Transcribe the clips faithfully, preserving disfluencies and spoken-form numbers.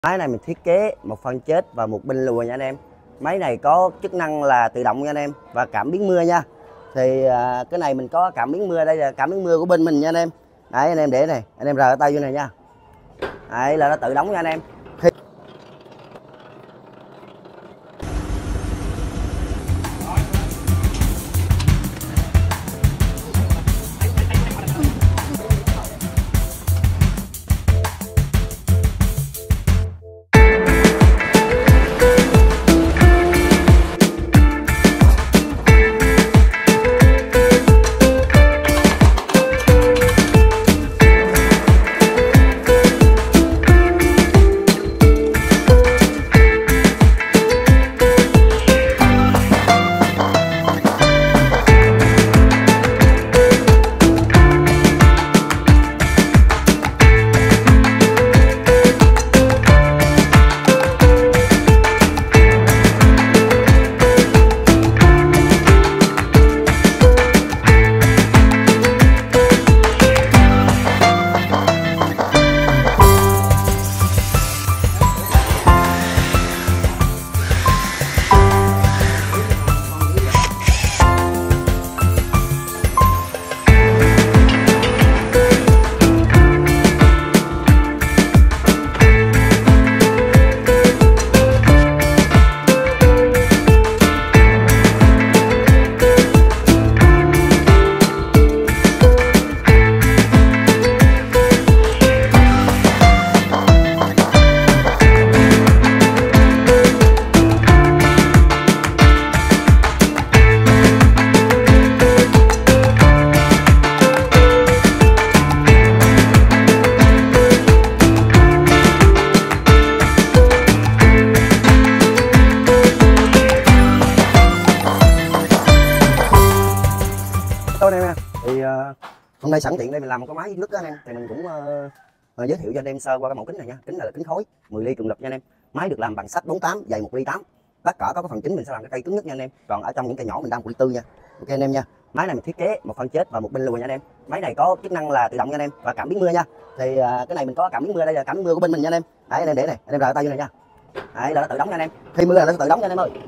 Máy này mình thiết kế một phân chết và một pin lùa nha anh em. Máy này có chức năng là tự động nha anh em và cảm biến mưa nha. Thì à, cái này mình có cảm biến mưa, đây là cảm biến mưa của bên mình nha anh em. Đấy anh em để này, anh em rờ cái tay vô này nha. Đấy là nó tự đóng nha anh em. Khi... Anh em nha. Thì uh, hôm nay sẵn tiện đây mình làm một cái máy nứt đó anh em, thì mình cũng uh, uh, giới thiệu cho anh em sơ qua cái mẫu kính này nha. Kính này là kính khối mười ly cường lực nha anh em. Máy được làm bằng sắt bốn tám, dày một ly tám. Tất cả các cái phần chính mình sẽ làm cái cây cứng nhất nha anh em. Còn ở trong những cây nhỏ mình đang một ly tư nha. Ok anh em nha. Máy này mình thiết kế một phân chết và một pin lùa nha anh em. Máy này có chức năng là tự động nha anh em và cảm biến mưa nha. Thì uh, cái này mình có cảm biến mưa, đây là cảm biến mưa của bên mình nha anh em. Đấy anh em để này, anh em rờ tay vô này nha. Đấy là nó tự đóng nha anh em. Khi mưa là nó tự đóng nha anh em ơi.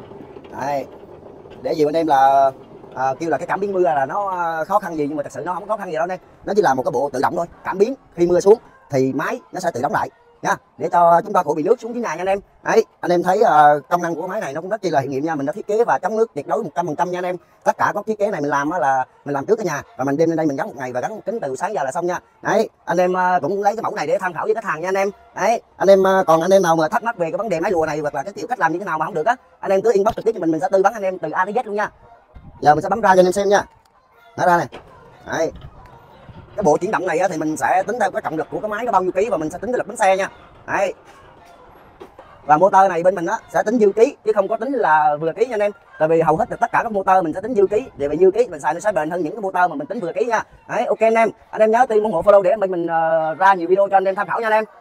Đấy. Để gì anh em là À, kêu là cái cảm biến mưa là nó khó khăn gì, nhưng mà thật sự nó không khó khăn gì đâu anh em. Nó chỉ là một cái bộ tự động thôi, cảm biến khi mưa xuống thì máy nó sẽ tự đóng lại nha, để cho chúng ta khỏi bị nước xuống dưới nhà nha anh em. Đấy anh em thấy uh, công năng của máy này nó cũng rất chi là hiệu nghiệm nha. Mình đã thiết kế và chống nước tuyệt đối một trăm phần trăm nha anh em. Tất cả các thiết kế này mình làm là mình làm trước ở nhà và mình đem lên đây mình gắn một ngày và gắn kính từ sáng giờ là xong nha. Đấy anh em uh, cũng lấy cái mẫu này để tham khảo với khách hàng nha anh em. Đấy anh em uh, còn anh em nào mà thắc mắc về cái vấn đề máy lùa này hoặc là cái kiểu cách làm như thế nào mà không được á, anh em cứ inbox trực tiếp cho mình mình sẽ tư vấn anh em từ A tới Z luôn nha. Giờ mình sẽ bấm ra cho anh em xem nha. Nó ra này. Đấy. Cái bộ chuyển động này á, thì mình sẽ tính theo cái trọng lực của cái máy nó bao nhiêu ký và mình sẽ tính cái lực bánh xe nha. Đấy. Và motor này bên mình á sẽ tính dư ký chứ không có tính là vừa ký nha anh em. Tại vì hầu hết tất cả các motor mình sẽ tính dư ký, để vì dư ký mình xài nó sẽ bền hơn những cái motor mà mình tính vừa ký nha. Đấy, ok anh em. Anh em nhớ tìm ủng hộ follow để bên mình uh, ra nhiều video cho anh em tham khảo nha anh em.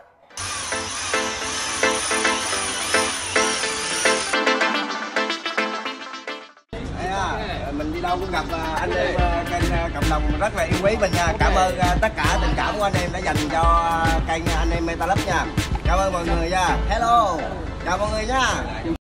Mình đi đâu cũng gặp anh em kênh cộng đồng rất là yêu quý mình nha. Cảm ơn tất cả tình cảm của anh em đã dành cho kênh anh em Metalux nha. Cảm ơn mọi người nha. Hello, chào mọi người nha.